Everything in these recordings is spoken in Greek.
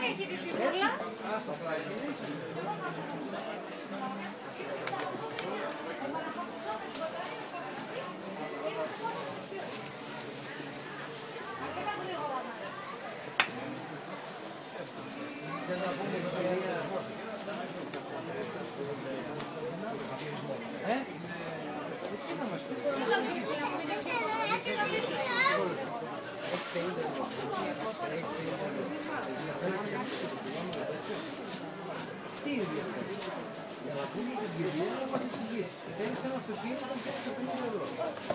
Έχετε τη βούλα. Τι είναι ενδιαφέρον. Για να πούμε την κυρία να μας εξηγήσει. Θέλεις ένα αυτοκίνητο που φτιάξει το 50 ευρώ.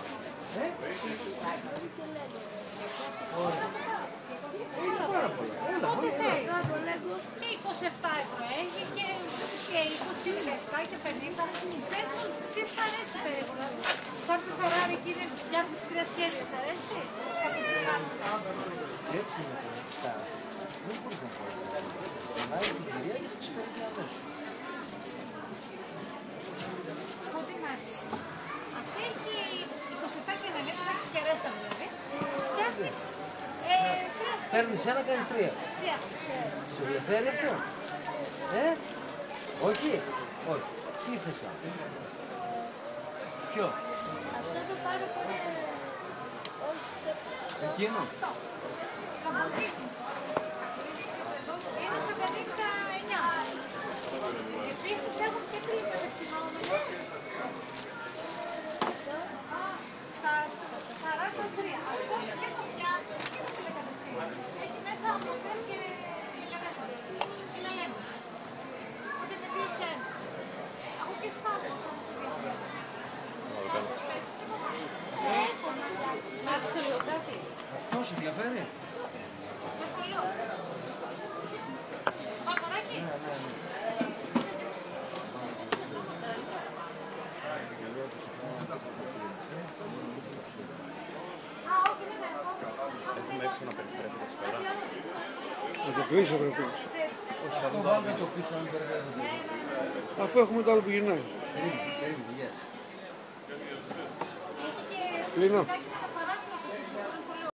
Ωραία. Είναι πάρα πολλά. Όλα, Ό,τι θέλεις. Και 27 ευρώ έχει και 20 και 17 και 50. Πες μου, τι σ' αρέσει περίπου. Σαν τη Ferrari εκεί είναι φτιάχνεις 3 σχέδια, σ' αρέσει. Κάτσε στην άλλη. Έτσι είναι το λεφτά. Δεν μπορείς να πω. Βάζει την κυρία και σε εξυπηρετεί αμέσως. Ό,τι να έχει. Αυτή έχει 27 και 90, εντάξει και ρέστα δηλαδή. Φτιάχνεις 3 σχέδια. Παίρνεις ένα, κάνεις 3. Σε ενδιαφέρει αυτό. Όχι. Όχι. Τι θες άλλο. Ποιο. Αυτό το πάρω πολύ. Εκείνο. Είναι στα 59. Επίσης έχουν και τρίμες εκτιμόμενο. Στα 43. Αυτό και το φτιάχνεις και το τηλεκατευθύνεις. Έχει μέσα μοντέλ και τηλεκατεύθυνση. Είναι λέμε. Οπότε δεν πει εσένα. Έχω και στάδος αν σε ενδιαφέρει. Να άκουσε λίγο κάτι. Αυτό σε ενδιαφέρει. Το κολλό. Αγοράκι. Α, όχι, δεν έχω. Έχουμε έξω να περιστρέφει τα σφαίρα. Να το πίσω πρέπει. Αυτό βάλτε το πίσω αν μπερδεύονται. Αφού έχουμε το άλλο που γυρνάει. Περίμενε, γεια. Κλείνω.